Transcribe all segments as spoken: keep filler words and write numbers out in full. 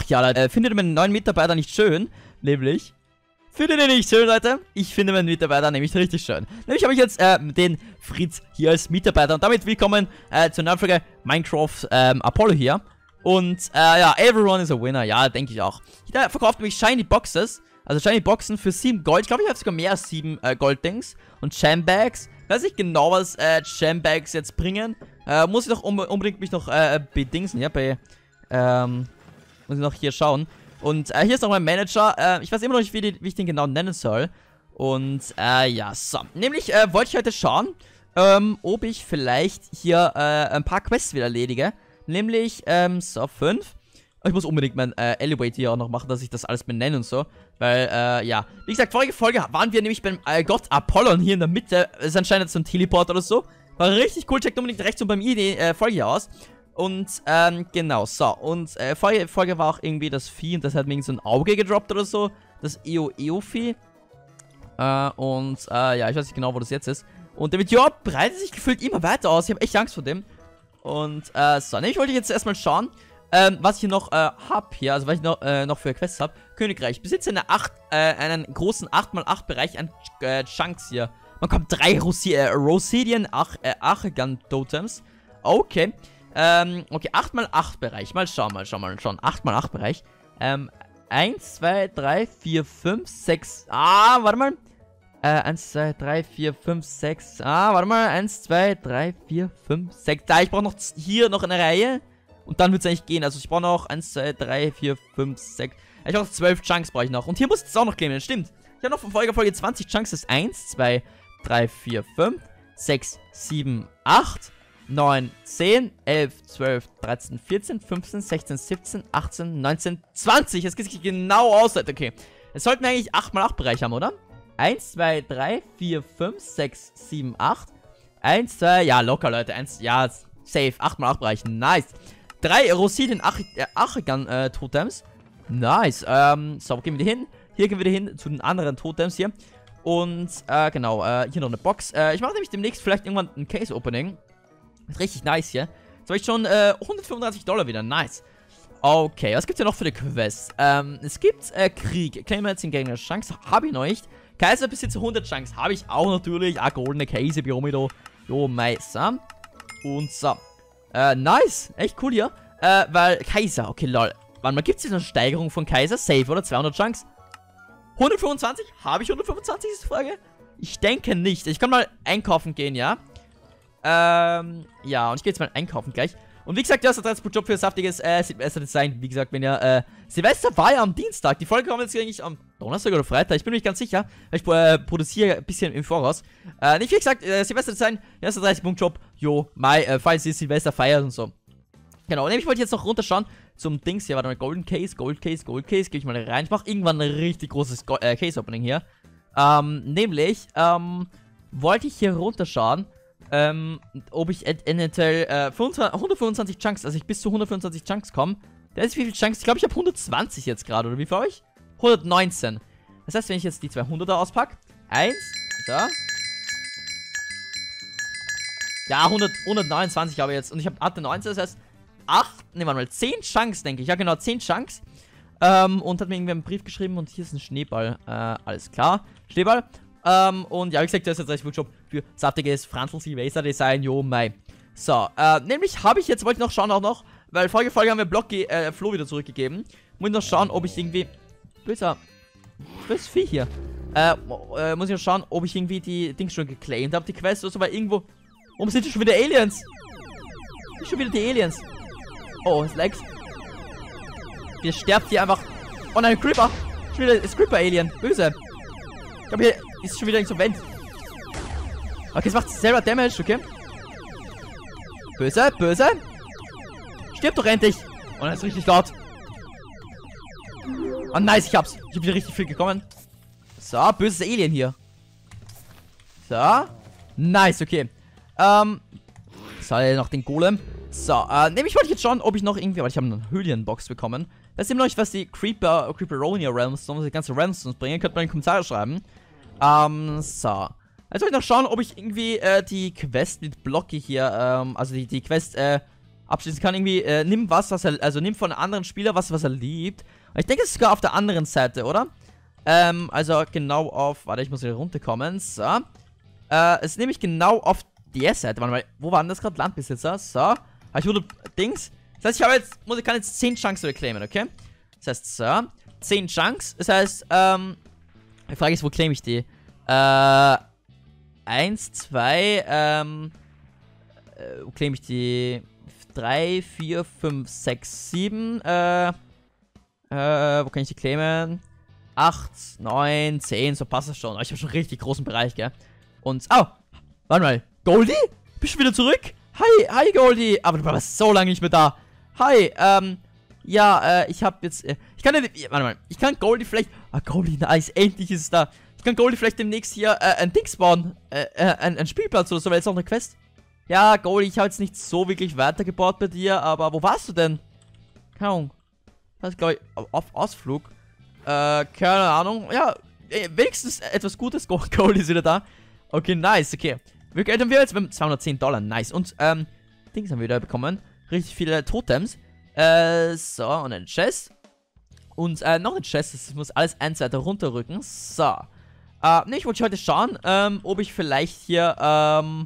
ja, Leute, äh, findet ihr meinen neuen Mitarbeiter nicht schön? Nämlich... Findet ihr nicht schön, Leute? Ich finde meinen Mitarbeiter nämlich richtig schön. Nämlich habe ich jetzt äh, den Fritz hier als Mitarbeiter. Und damit willkommen äh, zur neuen Folge Minecraft ähm, Apollo hier. Und äh, ja, everyone is a winner. Ja, denke ich auch. Hier verkauft nämlich Shiny Boxes. Also Shiny Boxen für sieben Gold. Ich glaube, ich habe sogar mehr als sieben äh, Gold-Dings. Und Jambags. Weiß nicht genau, was äh, Jambags jetzt bringen. Äh, muss ich doch um, unbedingt mich noch äh, bedingsen. Ja, bei... Ähm, muss ich noch hier schauen. Und äh, hier ist noch mein Manager. Äh, ich weiß immer noch nicht, wie, die, wie ich den genau nennen soll. Und äh, ja, so. Nämlich äh, wollte ich heute schauen, ähm, ob ich vielleicht hier äh, ein paar Quests wieder erledige. Nämlich, ähm, so, fünf. Ich muss unbedingt mein äh, Elevator hier auch noch machen, dass ich das alles benenne und so. Weil, äh, ja. Wie gesagt, vorige Folge waren wir nämlich beim äh, Gott Apollon hier in der Mitte. Ist anscheinend so ein Teleport oder so. War richtig cool. Checkt unbedingt rechts und bei mir die äh, Folge hier aus. Und, ähm, genau, so, und, äh, vorige Folge war auch irgendwie das Vieh und das hat mir irgendwie so ein Auge gedroppt oder so, das Eo-Eo-Vieh, äh, und, äh, ja, ich weiß nicht genau, wo das jetzt ist, und der Meteor breitet sich gefühlt immer weiter aus, ich habe echt Angst vor dem, und, äh, so, ne, ich wollte jetzt erstmal schauen, ähm, was ich hier noch, äh, hab hier, also was ich noch, äh, noch für Quests hab. Königreich, ich besitze eine acht, äh, einen großen acht mal acht Bereich an, äh, Chunks hier, man kommt drei Rosi äh, Rosidian Ach äh, Achegan-Totems, okay. Ähm, okay, acht mal acht Bereich. Mal schauen, mal schauen, mal schauen. acht mal acht Bereich. Ähm, eins, zwei, drei, vier, fünf, sechs. Ah, warte mal. Äh, eins, zwei, drei, vier, fünf, sechs. Ah, warte mal. eins, zwei, drei, vier, fünf, sechs. Da, ich brauche noch hier noch eine Reihe. Und dann wird es eigentlich gehen. Also ich brauche noch eins, zwei, drei, vier, fünf, sechs. Ich brauche zwölf Chunks brauche ich noch. Und hier muss es auch noch klingeln. Stimmt. Ich habe noch von Folge Folge zwanzig Chunks. Das ist eins, zwei, drei, vier, fünf, sechs, sieben, acht. neun, zehn, elf, zwölf, dreizehn, vierzehn, fünfzehn, sechzehn, siebzehn, achtzehn, neunzehn, zwanzig. Das geht sich genau aus. Okay. Jetzt sollten wir eigentlich acht mal acht Bereich haben, oder? eins, zwei, drei, vier, fünf, sechs, sieben, acht. eins, zwei, ja, locker, Leute. eins, ja, safe. acht mal acht Bereich. Nice. drei Rosidien Achegan-Totems. Nice. Ähm, so, wo gehen wir hin? Hier gehen wir hin zu den anderen Totems hier. Und, äh, genau, äh, hier noch eine Box. Äh, ich mache nämlich demnächst vielleicht irgendwann ein Case-Opening. Richtig nice hier. Jetzt habe ich schon äh, hundertfünfunddreißig Dollar wieder. Nice. Okay, was gibt's hier noch für eine Quest? Ähm, es gibt äh, Krieg. Claim jetzt den Gegner. Chance habe ich noch nicht. Kaiser besitze hundert Chance. Habe ich auch natürlich. Ah, goldene Käse, Biomido. Jo, Meister. Und so. Äh, nice. Echt cool hier. Äh, weil Kaiser. Okay, lol. Warte mal, gibt's hier eine Steigerung von Kaiser? Safe, oder? zweihundert Chance. hundertfünfundzwanzig? Habe ich hundertfünfundzwanzig, ist die Frage? Ich denke nicht. Ich kann mal einkaufen gehen, ja? Ähm, ja, und ich gehe jetzt mal einkaufen gleich. Und wie gesagt, ja, so Transportjob für saftiges, äh, Silvester-Design. Wie gesagt, wenn ja, äh, Silvester war ja am Dienstag. Die Folge kommt jetzt eigentlich am Donnerstag oder Freitag. Ich bin mir nicht ganz sicher. Ich äh, produziere ein bisschen im Voraus. Äh, nicht wie gesagt, äh, Silvester-Design, erster dreißig-Punkt-Job. Jo, Mai, äh, falls ihr Silvester feiert und so. Genau, und ich wollte jetzt noch runterschauen zum Dings hier. Warte mal, Golden Case, Gold Case, Gold Case. Gehe ich mal rein. Ich mache irgendwann ein richtig großes Go äh, Case-Opening hier. Ähm, nämlich, ähm, wollte ich hier runterschauen. Ähm, ob ich eventuell äh, hundertfünfundzwanzig Chunks, also ich bis zu hundertfünfundzwanzig Chunks komme. Da ist wie viel Chunks? Ich glaube, ich habe hundertzwanzig jetzt gerade, oder wie für euch? hundertneunzehn. Das heißt, wenn ich jetzt die zweihunderter auspacke, eins, so. Ja, hundert, hundertneunundzwanzig habe ich jetzt. Und ich habe hatte neunzehn, das heißt acht, ne, warte mal, zehn Chunks, denke ich. Ja, genau, zehn Chunks. Ähm, und hat mir irgendwie einen Brief geschrieben und hier ist ein Schneeball. Äh, alles klar. Schneeball. Ähm, und ja, wie gesagt, das ist jetzt ein Workshop für saftiges Franzl Silvester Design, jo, mei. So, äh, nämlich habe ich jetzt, wollte ich noch schauen auch noch, weil Folge Folge haben wir Block, äh, Flo wieder zurückgegeben. Muss ich noch schauen, ob ich irgendwie, böser, böses Vieh hier. Äh, äh, muss ich noch schauen, ob ich irgendwie die Dings schon geclaimed habe, die Quest oder so, weil irgendwo, warum sind die schon wieder Aliens? Sind schon wieder die Aliens. Oh, es lags. Wir sterben hier einfach. Oh nein, Creeper. Schon wieder das Creeper-Alien. Böse. Ich glaube, hier ist schon wieder insolvent. Okay, es macht selber Damage, okay. Böse, böse. Stirb doch endlich. Oh, das ist richtig laut. Oh, nice, ich hab's. Ich hab wieder richtig viel gekommen. So, böses Alien hier. So. Nice, okay. Ähm. So, noch den Golem. So, äh, nämlich wollte ich jetzt schauen, ob ich noch irgendwie, weil ich habe eine Höhlenbox bekommen. Das ist eben noch nicht, was die Creeper, Creeperonia Realmstones, die ganze Realmstones bringen. Könnt ihr mal in die Kommentare schreiben. Ähm, so. Jetzt wollte ich noch schauen, ob ich irgendwie, äh, die Quest mit Blocky hier, ähm, also die, die Quest, äh, abschließen kann. Irgendwie, äh, nimm was, was er, also nimm von einem anderen Spieler was, was er liebt. Und ich denke, es ist sogar auf der anderen Seite, oder? Ähm, also genau auf, warte, ich muss wieder runterkommen. So. Äh, es ist nämlich genau auf der Seite. Warte mal, wo waren das gerade? Landbesitzer. So. Habe ich hundert Dings. Das heißt, ich habe jetzt, muss ich kann jetzt zehn Chunks reclaimen, okay? Das heißt, so. zehn Chunks. Das heißt, ähm, die Frage ist, wo claim ich die? Äh, eins, zwei, ähm, äh, wo claim ich die? drei, vier, fünf, sechs, sieben, äh, äh, wo kann ich die claimen? acht, neun, zehn, so passt das schon. Ich habe schon einen richtig großen Bereich, gell? Und, oh, warte mal, Goldie? Bist du wieder zurück? Hi, hi Goldie. Aber du warst so lange nicht mehr da. Hi, ähm, ja, äh, ich habe jetzt, äh, ich kann, warte mal, ich kann Goldie vielleicht, ah, Goldie, nice, endlich ist es da. Ich kann Goldie vielleicht demnächst hier, äh, ein Dings bauen, äh, äh, ein, ein Spielplatz oder so, weil jetzt auch eine Quest. Ja, Goldie, ich habe jetzt nicht so wirklich weitergebaut bei dir, aber wo warst du denn? Keine Ahnung. Das ist, glaube ich, auf Ausflug. Äh, keine Ahnung. Ja, wenigstens etwas Gutes. Goldie ist wieder da. Okay, nice, okay. Wir haben wir jetzt mit zweihundertzehn Dollar, nice. Und, ähm, Dings haben wir wieder bekommen. Richtig viele Totems. Äh, so, und ein Chest. Und, äh, noch ein Chest. Das muss alles eine Seite runterrücken. So. Äh, ne, ich wollte heute schauen, ähm, ob ich vielleicht hier, ähm,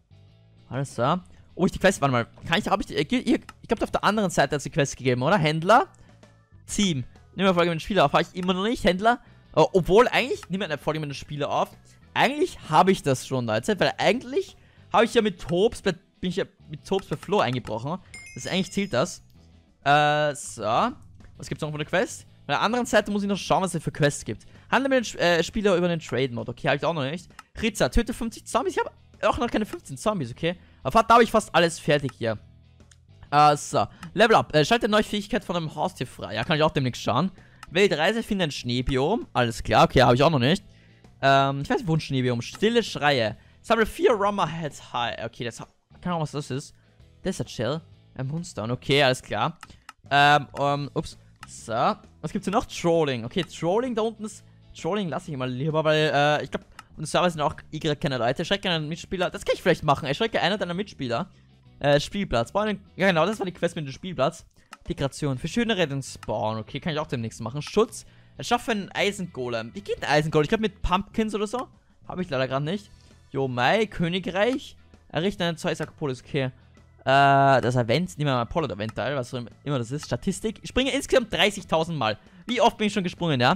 alles so. Ob ich die Quest, warte mal, kann ich, habe ich, die, ich, ich glaube, auf der anderen Seite hat es die Quest gegeben, oder? Händler, Team. Nehmen wir Folge mit dem Spieler auf, habe ich immer noch nicht, Händler. Uh, obwohl, eigentlich, nehmen wir eine Folge mit dem Spieler auf. Eigentlich habe ich das schon, Leute, weil eigentlich habe ich ja mit Tobs, bei, bin ich ja mit Tobs bei Flo eingebrochen. Das ist eigentlich zählt das. Äh, so. Was gibt es noch von der Quest? Auf der anderen Seite muss ich noch schauen, was es für Quests gibt. Handle mit dem äh, Spieler über den Trade-Mode. Okay, habe ich auch noch nicht. Rizza, töte fünfzig Zombies. Ich habe auch noch keine fünfzehn Zombies, okay? Aber da habe ich fast alles fertig hier. Äh, so. Level up. Äh, schalte neue Fähigkeit von einem Haustier frei. Ja, kann ich auch demnächst schauen. Wähle Reise, finde ein Schneebiom. Alles klar, okay, habe ich auch noch nicht. Ähm, ich weiß nicht, wo ein Schneebiom. Stille Schreie. Sammle vier Rummer Heads High. Okay, das keine Ahnung, was das ist. Desert Shell. Ein Moonstone. Okay, alles klar. Ähm, um, ups. So. Was gibt's hier noch? Trolling. Okay, Trolling da unten ist. Trolling lasse ich mal lieber, weil, äh, ich glaube, und Server sind auch Y keine Leute. Schrecke einen Mitspieler. Das kann ich vielleicht machen. Ich schrecke einer deiner Mitspieler. Äh, Spielplatz. Ja, genau, das war die Quest mit dem Spielplatz. Integration. Für schönere den Spawn. Okay, kann ich auch demnächst machen. Schutz. Erschaffe einen Eisengolem. Wie geht ein Eisengolem? Ich glaube mit Pumpkins oder so. Habe ich leider gerade nicht. Jo, Mai, Königreich. Errichte einen Zeus-Akropolis. Okay. Äh, das Event. Nehmen wir mal Apollo-Event teil, was immer das ist. Statistik. Ich springe insgesamt dreißigtausend Mal. Wie oft bin ich schon gesprungen, ja?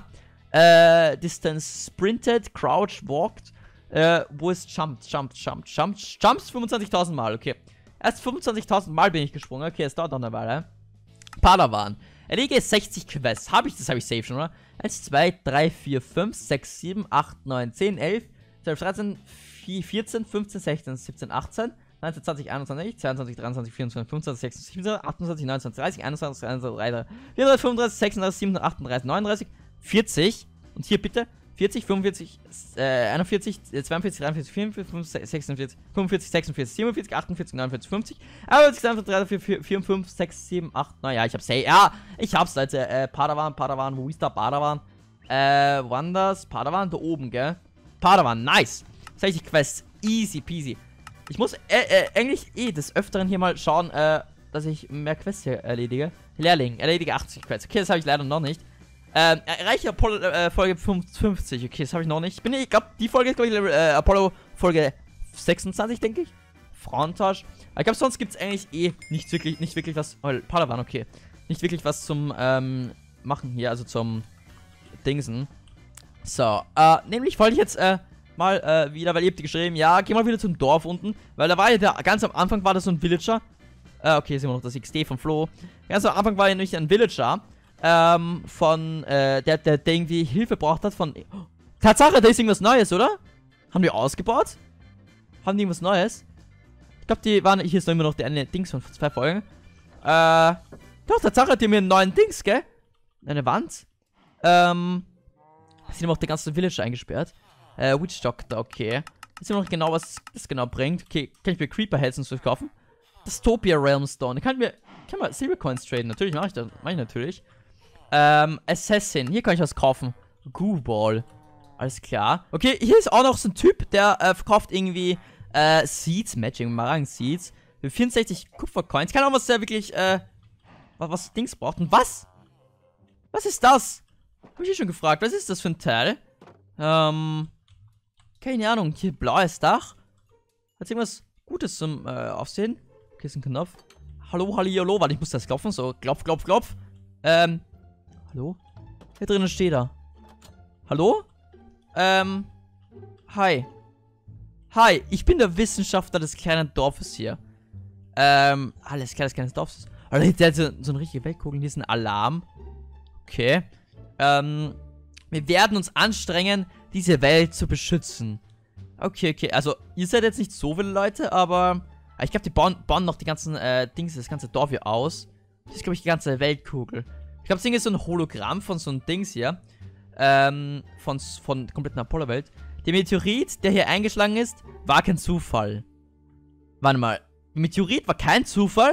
Äh, Distance Sprinted, Crouch, Walked. Äh, wo ist Jumped, Jumped, Jumped, Jumped, Jumps fünfundzwanzigtausend Mal, okay. Erst fünfundzwanzigtausend Mal bin ich gesprungen. Okay, es dauert noch eine Weile. Padawan. Erlege sechzig Quests. Habe ich, das habe ich safe schon, oder? eins, zwei, drei, vier, fünf, sechs, sieben, acht, neun, zehn, elf, zwölf, dreizehn, vierzehn, fünfzehn, sechzehn, siebzehn, achtzehn, neunzehn, zwanzig, einundzwanzig, zweiundzwanzig, dreiundzwanzig, vierundzwanzig, fünfundzwanzig, sechsundzwanzig, siebenundzwanzig, achtundzwanzig, neunundzwanzig, dreißig, einundzwanzig, zweiundzwanzig, dreiunddreißig, vierunddreißig, fünfunddreißig, sechsunddreißig, siebenunddreißig, achtunddreißig, neununddreißig, vierzig. Und hier bitte vierzig, fünfundvierzig, äh, einundvierzig, zweiundvierzig, dreiundvierzig, vierundvierzig, fünfundvierzig, sechsundvierzig, fünfundvierzig, sechsundvierzig, siebenundvierzig, achtundvierzig, neunundvierzig, fünfzig, einundvierzig, zweiundvierzig, dreiundvierzig, vier, fünf, sechs, sieben, acht, neun, ja, ich hab's, hey, ja, ich hab's, Leute, äh, Padawan, Padawan, wo ist da Padawan? Äh, woanders, Padawan, da oben, gell? Padawan, nice. sechzig Quests, easy peasy. Ich muss, äh, äh, eigentlich eh des Öfteren hier mal schauen, äh, dass ich mehr Quests hier erledige. Lehrling, erledige achtzig Quests, okay, das habe ich leider noch nicht. Ähm, erreiche Apollo äh, Folge fünfzig. Okay, das habe ich noch nicht. Ich bin, ich glaube, die Folge ist, glaube ich, äh, Apollo Folge sechsundzwanzig, denke ich. Frauentausch. Aber ich glaube, sonst gibt es eigentlich eh nicht wirklich, nicht wirklich was. Oh, Padawan, okay. Nicht wirklich was zum, ähm, machen hier, also zum Dingsen. So, äh, nämlich wollte ich jetzt, äh, mal, äh, wieder, weil ihr habt geschrieben, ja, geh mal wieder zum Dorf unten. Weil da war ja, der, ganz am Anfang war da so ein Villager. Äh, okay, sehen wir noch das X D von Flo. Ganz am Anfang war ja nämlich ein Villager. Ähm, von, äh, der, der, der irgendwie Hilfe braucht hat von... Oh, Tatsache, da ist irgendwas Neues, oder? Haben die ausgebaut? Haben die irgendwas Neues? Ich glaube, die waren... Hier ist noch immer noch der eine Dings von zwei Folgen. Äh, doch, Tatsache, die haben mir einen neuen Dings, gell? Eine Wand. Ähm, sie haben auch den ganzen Village eingesperrt. Äh, Witch Doctor, okay. Jetzt sehen wir noch genau, was das genau bringt. Okay, kann ich mir Creeper Heads und so kaufen? Das Topia Realmstone. Kann ich mir... Kann man Silver Coins traden? Natürlich mache ich das. Mache ich natürlich. Ähm, Assassin. Hier kann ich was kaufen. Gooball. Alles klar. Okay, hier ist auch noch so ein Typ, der äh, verkauft irgendwie äh, Seeds, Matching Marang Seeds. Für vierundsechzig Kupfercoins. Keine Ahnung, was der wirklich, äh, was, was Dings braucht. Und was? Was ist das? Hab ich eh schon gefragt. Was ist das für ein Teil? Ähm, keine Ahnung. Hier blaues Dach. Hat irgendwas Gutes zum, äh, Aufsehen? Okay, ist ein Knopf. Hallo, hallo, hallo. Warte, ich muss das klopfen. So, klopf, klopf, klopf. Ähm, hallo? Hier drinnen steht er. Hallo? Ähm, hi. Hi, ich bin der Wissenschaftler des kleinen Dorfes hier. Ähm, alles klar, des kleinen Dorfes. Alter, der hat so, so eine richtige Weltkugel, hier ist ein Alarm. Okay. Ähm, wir werden uns anstrengen, diese Welt zu beschützen. Okay, okay, also, ihr seid jetzt nicht so viele Leute, aber ich glaube, die bauen, bauen noch die ganzen, äh, Dings, das ganze Dorf hier aus. Das ist, glaube ich, die ganze Weltkugel. Ich glaube, das Ding ist so ein Hologramm von so einem Dings hier. Ähm, von, von der kompletten Apollo-Welt. Der Meteorit, der hier eingeschlagen ist, war kein Zufall. Warte mal. Der Meteorit war kein Zufall?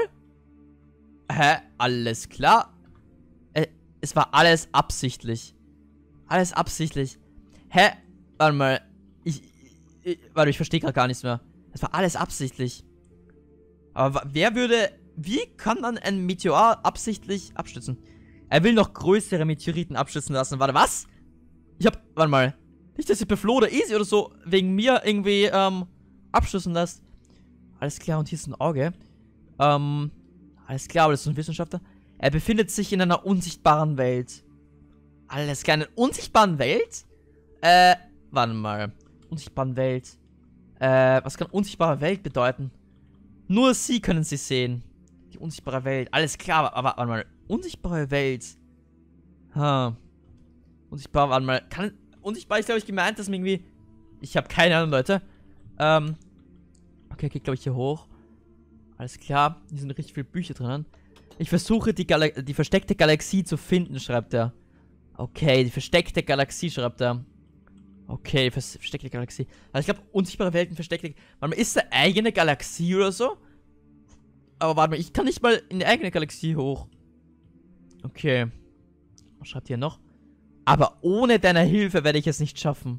Hä? Alles klar. Äh, es war alles absichtlich. Alles absichtlich. Hä? Warte mal. Ich, ich warte, ich verstehe gerade gar nichts mehr. Es war alles absichtlich. Aber wer würde... Wie kann man ein Meteor absichtlich abstützen? Er will noch größere Meteoriten abstützen lassen. Warte, was? Ich hab... Warte mal. Nicht, dass ihr bei Flo oder Easy oder so wegen mir irgendwie, ähm, abschließen lässt. Alles klar, und hier ist ein Auge. Ähm, alles klar, aber das ist so ein Wissenschaftler. Er befindet sich in einer unsichtbaren Welt. Alles klar, in einer unsichtbaren Welt? Äh, warte mal. Unsichtbaren Welt. Äh, was kann unsichtbare Welt bedeuten? Nur sie können sie sehen. Die unsichtbare Welt. Alles klar, aber, warte mal. Unsichtbare Welt. Ha. Unsichtbar, warte mal. Kann... Unsichtbar ist, glaube ich, gemeint, dass man irgendwie... Ich habe keine Ahnung, Leute. Ähm... Okay, geht, glaube ich, hier hoch. Alles klar. Hier sind richtig viele Bücher drinnen. Ich versuche, die, Gala die versteckte Galaxie zu finden, schreibt er. Okay, die versteckte Galaxie, schreibt er. Okay, vers versteckte Galaxie. Also ich glaube, unsichtbare Welten, versteckte... Warte mal, ist eine eigene Galaxie oder so? Aber warte mal, ich kann nicht mal in die eigene Galaxie hoch. Okay. Was schreibt hier noch? Aber ohne deine Hilfe werde ich es nicht schaffen.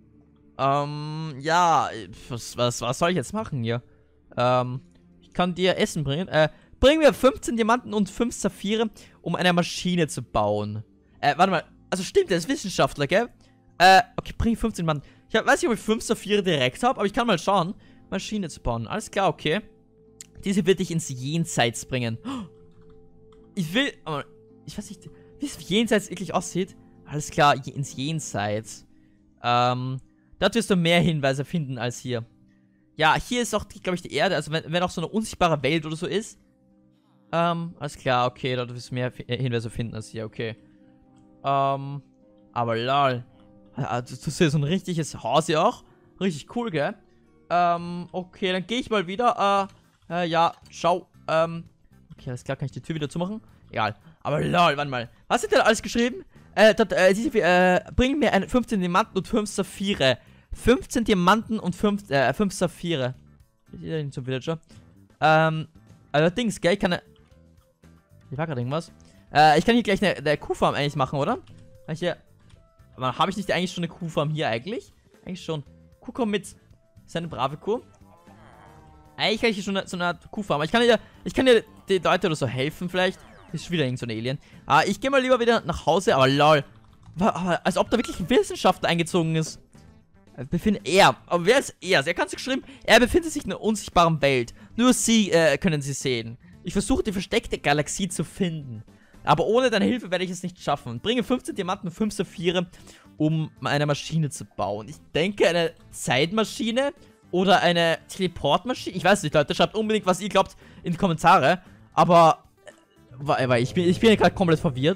Ähm, ja, was, was, was soll ich jetzt machen hier? Ähm, ich kann dir Essen bringen. Äh, bring mir fünfzehn Diamanten und fünf Saphire, um eine Maschine zu bauen. Äh, warte mal. Also stimmt, der ist Wissenschaftler, gell? Äh, okay, bring fünfzehn Diamanten. Ich hab, weiß nicht, ob ich fünf Saphire direkt habe, aber ich kann mal schauen, Maschine zu bauen. Alles klar, okay. Diese wird dich ins Jenseits bringen. Ich will, aber ich weiß nicht, wie es Jenseits wirklich aussieht. Alles klar, ins Jenseits. Ähm, dort wirst du mehr Hinweise finden als hier. Ja, hier ist auch, glaube ich, die Erde. Also wenn, wenn auch so eine unsichtbare Welt oder so ist. Ähm, alles klar, okay, dort wirst du mehr Hinweise finden als hier, okay. Ähm, aber lol. Also, du siehst so ein richtiges Haus hier auch. Richtig cool, gell? Ähm, okay, dann gehe ich mal wieder. Äh, äh, ja, ciao. Ähm, okay, alles klar, kann ich die Tür wieder zumachen? Egal. Aber lol, warte mal. Was hat der alles geschrieben? Äh, dort, äh, diese, äh, bring mir eine fünfzehn Diamanten und fünf Saphire. fünfzehn Diamanten und fünf, äh, fünf Saphire. Ich gehe zum Villager. Ähm, allerdings, gell, ich kann ne... Hier war gerade irgendwas. Äh, ich kann hier gleich eine, eine Kuhfarm eigentlich machen, oder? Kann ich hier... Aber habe ich nicht eigentlich schon eine Kuhfarm hier eigentlich? Eigentlich schon. Kuh kommt mit. Ist eine brave Kuh. Eigentlich kann ich hier schon eine, so eine Art Kuhfarm. Aber ich kann hier, ich kann hier die Leute oder so helfen vielleicht. Ist schon wieder irgend so ein Alien. Ah, ich gehe mal lieber wieder nach Hause. Aber lol. Als ob da wirklich ein Wissenschaftler eingezogen ist. Befindet er. Aber wer ist er? Er kann es geschrieben. Er befindet sich in einer unsichtbaren Welt. Nur sie äh, können sie sehen. Ich versuche die versteckte Galaxie zu finden. Aber ohne deine Hilfe werde ich es nicht schaffen. Bringe fünfzehn Diamanten und fünf Saphire, um eine Maschine zu bauen. Ich denke, eine Zeitmaschine oder eine Teleportmaschine. Ich weiß nicht, Leute. Schreibt unbedingt, was ihr glaubt, in die Kommentare. Aber, weil ich bin, ich bin ja gerade komplett verwirrt.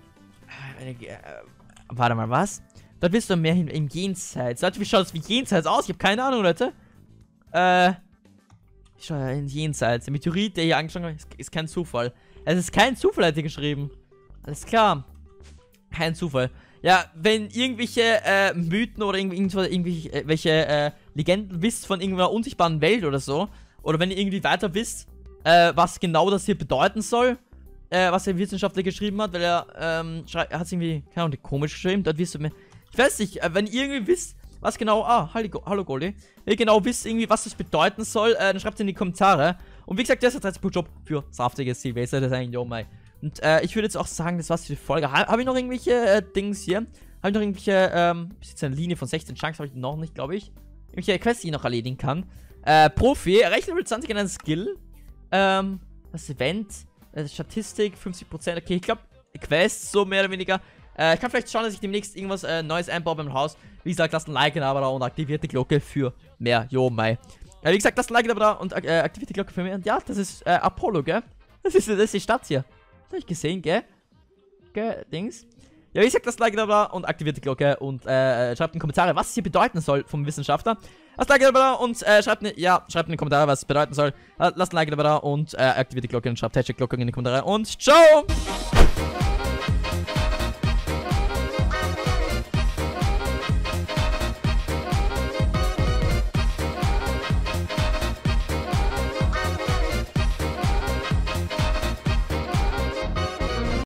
Äh, warte mal, was? Da willst du mehr hin im Jenseits. Leute, wie schaut das wie Jenseits aus? Ich habe keine Ahnung, Leute. Äh, ich schaue in Jenseits. Der Meteorit, der hier angeschlagen wird, ist, ist kein Zufall. Es ist kein Zufall, hat er geschrieben. Alles klar. Kein Zufall. Ja, wenn irgendwelche äh, Mythen oder irgendwelche, irgendwelche äh, Legenden wisst von irgendeiner unsichtbaren Welt oder so, oder wenn ihr irgendwie weiter wisst, äh, was genau das hier bedeuten soll, äh, was der Wissenschaftler geschrieben hat, weil er, ähm, er hat es irgendwie, keine Ahnung, komisch geschrieben, dort wisst ihr mir. Ich weiß nicht, äh, wenn ihr irgendwie wisst, was genau, ah, hallo, hallo Goldie, wenn ihr genau wisst irgendwie, was das bedeuten soll, äh, dann schreibt es in die Kommentare. Und wie gesagt, das ist jetzt ein Job für saftiges Silvester-Design, yo, mei. Und äh, ich würde jetzt auch sagen, das war's für die Folge. Ha habe ich noch irgendwelche äh, Dings hier? Habe ich noch irgendwelche, ähm, bis jetzt eine Linie von sechzehn Chunks, habe ich noch nicht, glaube ich. Irgendwelche Quests, die ich noch erledigen kann. Äh, Profi, erreicht Level zwanzig in einem Skill. Ähm, das Event, äh, Statistik, fünfzig Prozent. Okay, ich glaube, Quests, so mehr oder weniger. Äh, ich kann vielleicht schauen, dass ich demnächst irgendwas äh, Neues einbaue beim Haus. Wie gesagt, lasst ein Like da und aktiviert die Glocke für mehr. Jo, mei. Äh, wie gesagt, lasst ein Like da und äh, aktiviert die Glocke für mehr. Und ja, das ist äh, Apollo, gell? Das ist, das ist die Stadt hier. Das habe ich gesehen, gell? Gell, Dings. Ja, wie gesagt, lasst ein Like da und aktiviert die Glocke und äh, schreibt in die Kommentare, was es hier bedeuten soll vom Wissenschaftler. Lasst ein Like da und äh, schreibt, ne, ja, schreibt in die Kommentare, was es bedeuten soll. Lasst ein Like da und äh, aktiviert die Glocke und schreibt Hashtag Glocke in die Kommentare und ciao!